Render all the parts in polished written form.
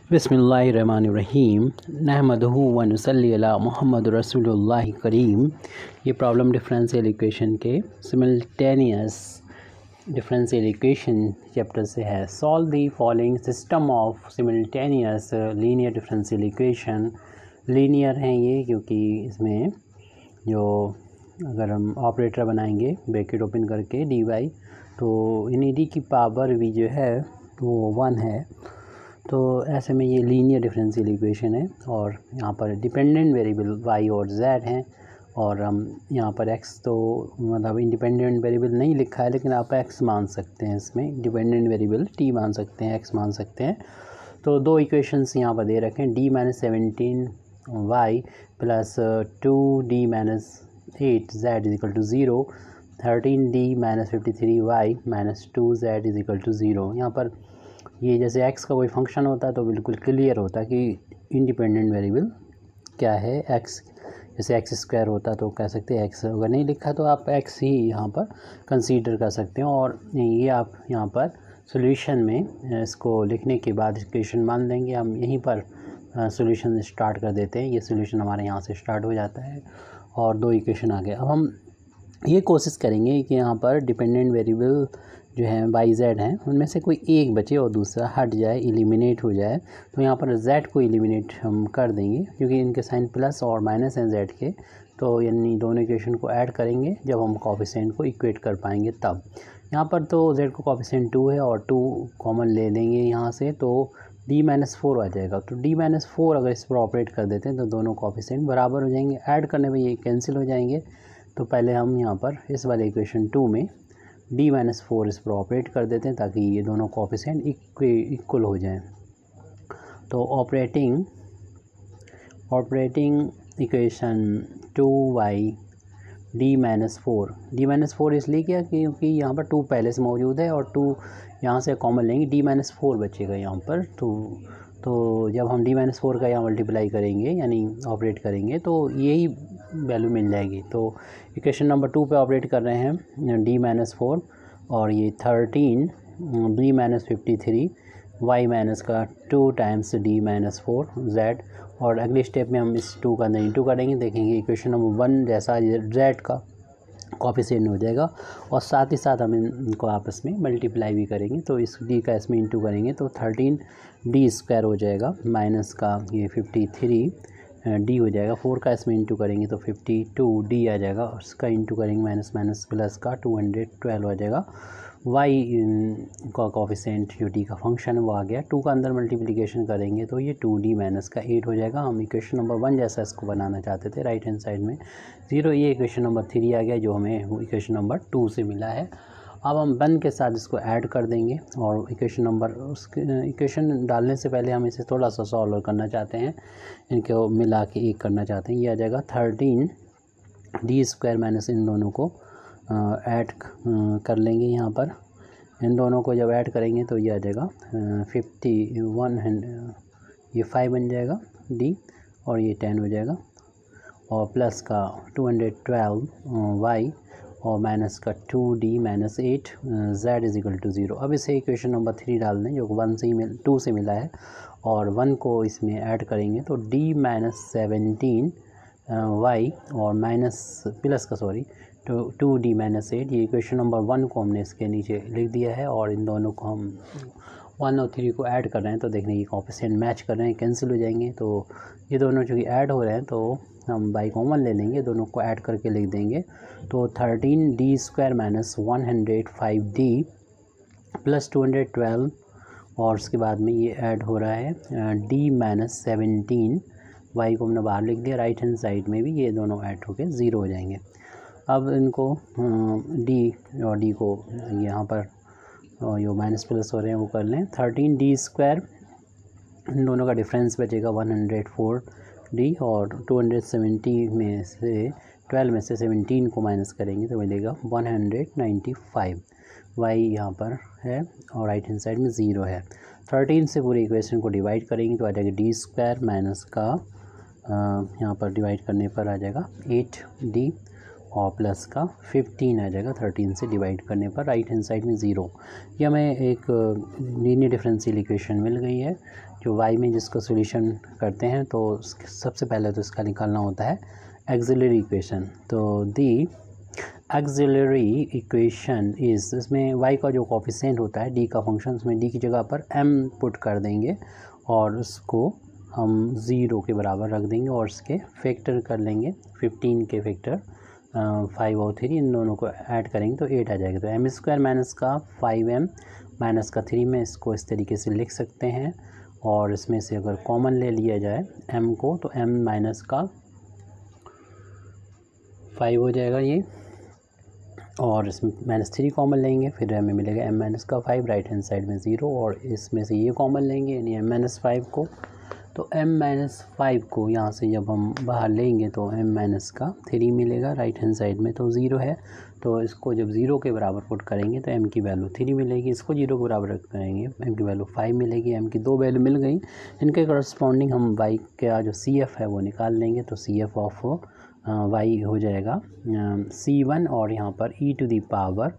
बिस्मिल्लाहिर्रहमानिर्रहीम नहमदुहु व नुसल्ली अला मुहम्मद रसूलुल्लाह करीम। ये प्रॉब्लम डिफरेंशियल इक्वेशन के सिमिल्टेनियस डिफरेंशियल इक्वेशन चैप्टर से है। Solve the following system of simultaneous linear differential equation. Linear हैं ये क्योंकि इसमें जो अगर हम ऑपरेटर बनाएंगे ब्रैकेट ओपन करके डी वाई, तो इन डी की पावर भी जो है वो 1 है। तो ऐसे में ये लीनियर डिफरेंशियल इक्वेशन है और यहाँ पर डिपेंडेंट वेरिएबल y और z हैं और हम यहाँ पर x तो मतलब इंडिपेंडेंट वेरिएबल नहीं लिखा है, लेकिन आप x मान सकते हैं, इसमें डिपेंडेंट वेरिएबल t मान सकते हैं, x मान सकते हैं। तो दो इक्वेशंस यहाँ पर दे रखे हैं, d-17y plus 2d-8z = 0, 13d-53y minus 2z = 0। यहाँ पर ये जैसे x का कोई फंक्शन होता है तो बिल्कुल क्लियर होता है कि इंडिपेंडेंट वेरिएबल क्या है x। जैसे x² होता तो कह सकते हैं x, अगर नहीं लिखा तो आप x ही यहाँ पर कंसीडर कर सकते हैं। और ये आप यहाँ पर सॉल्यूशन में इसको लिखने के बाद इक्वेशन मान लेंगे। हम यहीं पर सॉल्यूशन स्टार्ट कर देते हैं। ये सॉल्यूशन हमारे यहाँ से स्टार्ट हो जाता है और दो इक्वेशन आ गए। अब हम ये कोशिश करेंगे कि यहाँ पर डिपेंडेंट वेरिएबल जो है वाई जेड हैं, उनमें से कोई एक बचे और दूसरा हट जाए, एलिमिनेट हो जाए। तो यहाँ पर जेड को एलिमिनेट हम कर देंगे क्योंकि इनके साइन प्लस और माइनस हैं जेड के। तो यानी दोनों इक्वेशन को ऐड करेंगे जब हम कोफिशिएंट को इक्वेट कर पाएंगे तब। यहाँ पर तो जेड को कोफिशिएंट 2 है और 2 कॉमन ले लेंगे यहाँ से, तो d-4 आ जाएगा। तो d-4 अगर इस पर ऑपरेट कर देते हैं तो दोनों कोफिशिएंट बराबर हो जाएंगे। ऐड करने में ये कैंसिल हो जाएंगे। तो पहले हम यहाँ पर इस वाले इक्वेशन 2 में d-4 इस पर ऑपरेट कर देते हैं ताकि ये दोनों कोफिशिएंट इक्वल हो जाएं। तो ऑपरेटिंग इक्वेशन 2y d-4 इसलिए किया क्योंकि यहाँ पर 2 पहले से मौजूद है और 2 यहाँ से कॉमन लेंगे, d-4 बचेगा यहाँ पर। तो जब हम d-4 का यहाँ मल्टीप्लाई करेंगे यानी ऑपरेट करेंगे तो यही वैल्यू मिल जाएगी। तो इक्वेशन नंबर 2 पे ऑपरेट कर रहे हैं d-4 और ये 13 d-53 y माइनस का 2 टाइम्स d-4 z। और अगले स्टेप में हम इस 2 का अंदर इंटू करेंगे, देखेंगे इक्वेशन नंबर 1 जैसा z का कोफिशिएंट हो जाएगा और साथ ही साथ हम इनको आपस में मल्टीप्लाई भी करेंगे। तो इस d का इसमें इंटू करेंगे तो 13d² हो जाएगा माइनस का ये 53 d हो जाएगा। 4 का इसमें इंटू करेंगे तो 52d आ जाएगा और इसका इंटू करेंगे माइनस माइनस प्लस का 212 आ जाएगा। y का कोफिशिएंट जो d का फंक्शन है वो आ गया। 2 का अंदर मल्टीप्लिकेशन करेंगे तो ये 2d माइनस का 8 हो जाएगा। हम इक्वेशन नंबर 1 जैसा इसको बनाना चाहते थे, राइट हैंड साइड में 0। ये इक्वेशन नंबर 3 आ गया जो हमें इक्वेशन नंबर 2 से मिला है। अब हम 1 के साथ इसको ऐड कर देंगे और इक्वेशन डालने से पहले हम इसे थोड़ा सा सॉल्व करना चाहते हैं, इनको मिला के एक करना चाहते हैं। ये आ जाएगा 13d² माइनस इन दोनों को ऐड कर लेंगे। यहाँ पर इन दोनों को जब ऐड करेंगे तो ये आ जाएगा 51, ये 5 बन जाएगा d और ये 10 हो जाएगा और प्लस का 212y और माइनस का 2d-8 z = 0। अब इसे इक्वेशन नंबर 3 डाल दें जो 2 से मिला है और 1 को इसमें ऐड करेंगे तो d-17y और माइनस प्लस का 2d-8। ये इक्वेशन नंबर 1 को हमने इसके नीचे लिख दिया है और इन दोनों को हम 1 और 3 को ऐड कर रहे हैं तो देखने ये कोफिशिएंट मैच कर रहे हैं, कैंसिल हो जाएंगे। तो ये दोनों चूँकि ऐड हो रहे हैं तो हम बाई कॉमन ले लेंगे, दोनों को ऐड करके लिख देंगे। तो 13d² माइनस 105d प्लस 212 और उसके बाद में ये ऐड हो रहा है d-17 y को हमने बाहर लिख दिया। राइट हैंड साइड में भी ये दोनों ऐड होके 0 हो जाएंगे। अब इनको d और d को यहाँ पर जो माइनस प्लस हो रहे हैं वो कर लें। 13d², इन दोनों का डिफरेंस बचेगा 104d और 270 में से 12 में से 17 को माइनस करेंगे तो मिलेगा 195। y यहाँ पर है और राइट हैंड साइड में 0 है। 13 से पूरी इक्वेशन को डिवाइड करेंगे तो आ जाएगा d² माइनस का यहाँ पर डिवाइड करने पर आ जाएगा 8d और प्लस का 15 आ जाएगा 13 से डिवाइड करने पर, राइट हैंड साइड में 0। ये हमें एक लीनियर डिफरेंशियल इक्वेशन मिल गई है जो y में जिसको सोल्यूशन करते हैं तो सबसे पहले तो इसका निकालना होता है एक्सिलरी इक्वेशन। तो दी एक्सिलरी इक्वेशन इज, इसमें y का जो कोफिशिएंट होता है d का फंक्शन, उसमें d की जगह पर m पुट कर देंगे और उसको हम 0 के बराबर रख देंगे और इसके फैक्टर कर लेंगे 15 के फैक्टर 5 और 3, इन दोनों को ऐड करेंगे तो 8 आ जाएगा। तो एम स्क्वायर माइनस का 5m माइनस का 3 में इसको इस तरीके से लिख सकते हैं और इसमें से अगर कॉमन ले लिया जाए m को तो m माइनस का 5 हो जाएगा ये, और इसमें -3 कॉमन लेंगे फिर हमें मिलेगा m माइनस का 5, राइट हैंड साइड में 0, और इसमें से ये कॉमन लेंगे यानी m माइनस 5 को। तो m माइनस 5 को यहाँ से जब हम बाहर लेंगे तो m माइनस का 3 मिलेगा, राइट हैंड साइड में तो 0 है, तो इसको जब 0 के बराबर पुट करेंगे तो m की वैल्यू 3 मिलेगी, इसको 0 के बराबर करेंगे m की वैल्यू 5 मिलेगी। m की 2 वैल्यू मिल गई, इनके करस्पॉन्डिंग हम y का जो CF है वो निकाल लेंगे। तो CF ऑफ y हो जाएगा C1 और यहाँ पर e टू दी पावर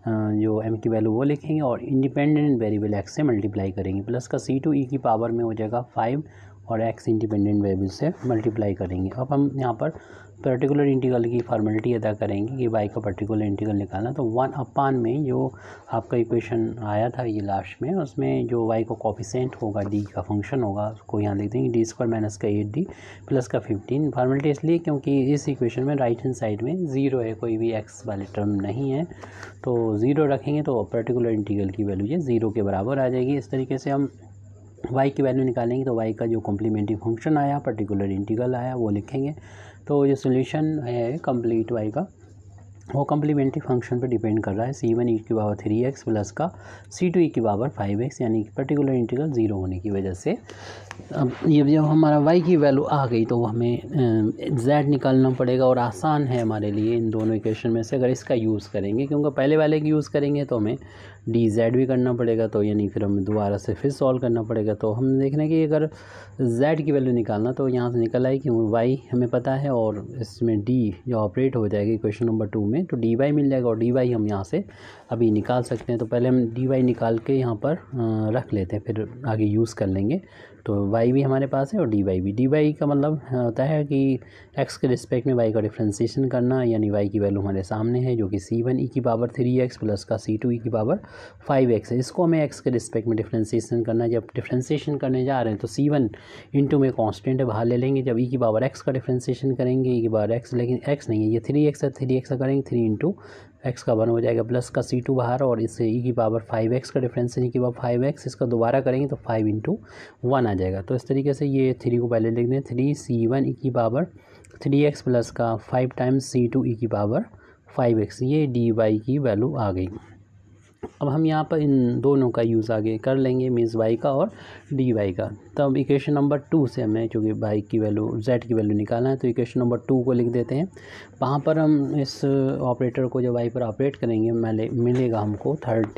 जो m की वैल्यू वो लिखेंगे और इंडिपेंडेंट वेरिएबल x से मल्टीप्लाई करेंगे, प्लस का C2 e की पावर में हो जाएगा 5 और x इंडिपेंडेंट वेरिएबल से मल्टीप्लाई करेंगे। अब हम यहाँ पर पर्टिकुलर इंटीग्रल की फॉर्मेलिटी अदा करेंगे कि y का पर्टिकुलर इंटीग्रल निकालना। तो 1/, में जो आपका इक्वेशन आया था ये लास्ट में, उसमें जो y का कोफिशिएंट होगा d का फंक्शन होगा उसको यहाँ लिख देंगे d स्क्वायर माइनस का 8d प्लस का 15। फॉर्मेलिटी इसलिए क्योंकि इस इक्वेशन में राइट हैंड साइड में 0 है, कोई भी x वाले टर्म नहीं है, तो 0 रखेंगे तो पर्टिकुलर इंटीग्रल की वैल्यू ये 0 के बराबर आ जाएगी। इस तरीके से हम y की वैल्यू निकालेंगे तो y का जो कॉम्प्लीमेंट्री फंक्शन आया, पर्टिकुलर इंटीग्रल आया, वो लिखेंगे। तो जो सोल्यूशन है कंप्लीट y का वो कम्प्लीमेंट्री फंक्शन पर डिपेंड कर रहा है, C1 e की पावर 3x प्लस का C2 e की पावर 5x, यानी कि पर्टिकुलर इंटीग्रल 0 होने की वजह से। अब ये जब हमारा y की वैल्यू आ गई तो हमें z निकालना पड़ेगा, और आसान है हमारे लिए इन दोनों इक्वेशन में से अगर इसका यूज़ करेंगे, क्योंकि पहले वाले की यूज़ करेंगे तो हमें dz भी करना पड़ेगा, तो यानी फिर हमें दोबारा से फिर सॉल्व करना पड़ेगा। तो हम देख रहे हैं कि अगर z की वैल्यू निकालना तो यहाँ से निकल आई कि y हमें पता है और इसमें d जो ऑपरेट हो जाएगी इक्वेशन नंबर 2 में, तो dy मिल जाएगा और dy हम यहाँ से अभी निकाल सकते हैं। तो पहले हम dy निकाल के यहाँ पर रख लेते हैं, फिर आगे यूज़ कर लेंगे। तो y भी हमारे पास है और dy भी। dy का मतलब होता है कि x के रिस्पेक्ट में y का डिफ्रेंशिएशन करना, यानी y की वैल्यू हमारे सामने है जो कि C1 e की पावर 3x प्लस का C2 e की पावर 5x है। इसको हमें x के रिस्पेक्ट में डिफ्रेंशिएशन करना है। जब डिफ्रेंशिएशन करने जा रहे हैं तो C1 इंटू में कॉन्स्टेंट है बाहर ले लेंगे, जब e की पावर x का डिफ्रेंशिएशन करेंगे e की पावर x, लेकिन x नहीं है ये 3x है, 3x का करेंगे 3 इंटू x का 1 हो जाएगा, प्लस का C2 बाहर और इससे e की पावर 5x का डिफरेंशिएशन के बाद 5x, इसका दोबारा करेंगे तो 5 इंटू 1 आ जाएगा। तो इस तरीके से ये 3 को पहले लिख दें, 3C1 e की पावर 3x प्लस का 5 टाइम्स C2 e की पावर 5x, ये dy की वैल्यू आ गई। अब हम यहाँ पर इन दोनों का यूज़ आगे कर लेंगे, मीन्स y का और dy का। तब इक्वेशन नंबर 2 से हमें चूँकि y की वैल्यू z की वैल्यू निकालना है तो इक्वेशन नंबर 2 को लिख देते हैं। वहाँ पर हम इस ऑपरेटर को जब y पर ऑपरेट करेंगे मिलेगा हमको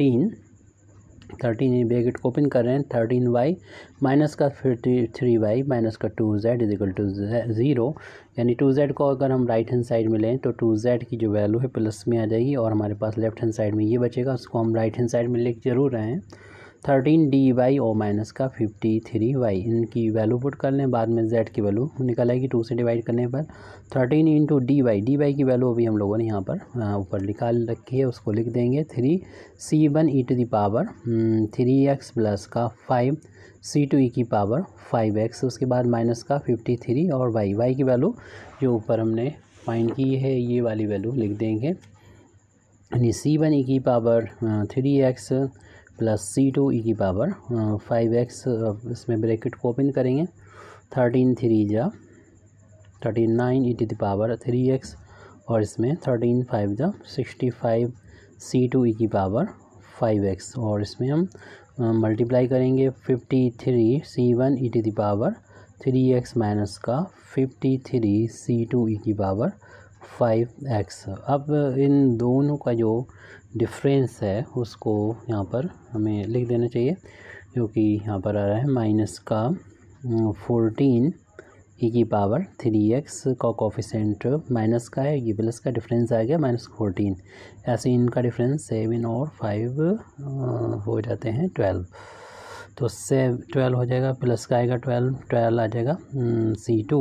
13 ब्रैकेट को ओपन कर रहे हैं, 13y माइनस का 3y माइनस का 2z इज इक्वल टू 0, यानी 2z को अगर हम राइट हैंड साइड में लें तो 2z की जो वैल्यू है प्लस में आ जाएगी और हमारे पास लेफ्ट हैंड साइड में ये बचेगा, उसको हम राइट हैंड साइड में लिख जरूर रहे हैं। 13dy और माइनस का 53y, इनकी वैल्यू पुट कर लें, बाद में z की वैल्यू निकल आएगी 2 से डिवाइड करने पर। 13 इंटू dy की वैल्यू अभी हम लोगों ने यहाँ पर ऊपर निकाल रखी है, उसको लिख देंगे 3C1 e to the power 3x plus का 5 C2 e की पावर 5x, उसके बाद माइनस का 53 और y की वैल्यू जो ऊपर हमने फाइंड की है ये वाली वैल्यू लिख देंगे, यानी C1 e की power 3x plus C2 e की पावर 5x, इसमें ब्रैकेट को ओपन करेंगे, 13 3 जा 39 e to the power 3x और इसमें 13 5 जा 65 C2 e की पावर 5x, और इसमें हम मल्टीप्लाई करेंगे 53 C1 e to the power 3x minus का 53 C2 e की पावर 5x। अब इन दोनों का जो डिफरेंस है उसको यहाँ पर हमें लिख देना चाहिए, क्योंकि यहाँ पर आ रहा है माइनस का 14 e की पावर 3x का कोफिशिएंट माइनस का है, ये प्लस का डिफरेंस आ गया -14, ऐसे इनका डिफरेंस 7 और 5 हो जाते हैं 12। तो 12 हो जाएगा, प्लस का आएगा 12 आ जाएगा C2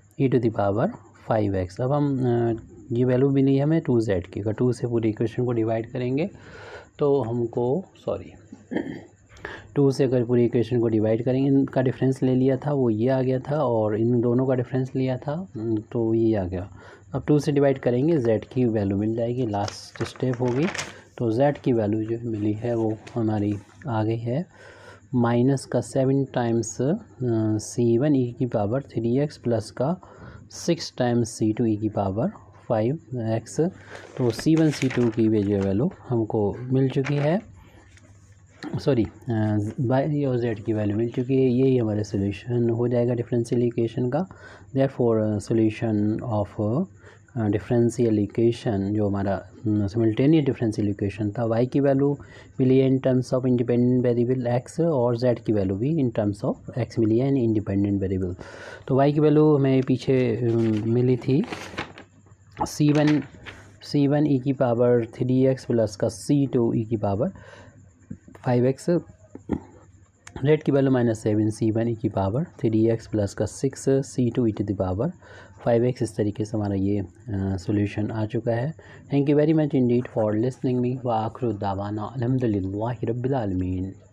e⁵ अब हम ये वैल्यू मिली हमें 2z की, अगर 2 से पूरी इक्वेशन को डिवाइड करेंगे तो हमको 2 से अगर पूरी इक्वेशन को डिवाइड करेंगे, इनका डिफरेंस ले लिया था वो ये आ गया था, और इन दोनों का डिफरेंस लिया था तो ये आ गया। अब 2 से डिवाइड करेंगे z की वैल्यू मिल जाएगी, लास्ट स्टेप होगी। तो z की वैल्यू जो मिली है वो हमारी आ गई है माइनस का 7 टाइम्स C1 e⁵ प्लस का 6 टाइम्स C2 e⁵ तो C1 C2 की वैल्यू हमको मिल चुकी है, बाई और z की वैल्यू मिल चुकी है। यही हमारे सोल्यूशन हो जाएगा डिफरेंशियल इक्वेशन का। Therefore solution of differential equation जो हमारा सिमल्टेनियस डिफरेंशियल इक्वेशन था, y की वैल्यू मिली है in terms of independent variable x, और z की वैल्यू भी इन टर्म्स ऑफ x मिली है इन इंडिपेंडेंट वेरिएबल। तो y की वैल्यू हमें पीछे मिली थी C1 e⁵ प्लस का C2 e⁵ z की वैल्यू -7 C1 e⁵ प्लस का 6 C2 e⁵ इस तरीके से हमारा ये सॉल्यूशन आ चुका है। Thank you very much indeed for listening me व आखिर दावाना अल्हम्दुलिल्लाहि रब्बिल आलमीन।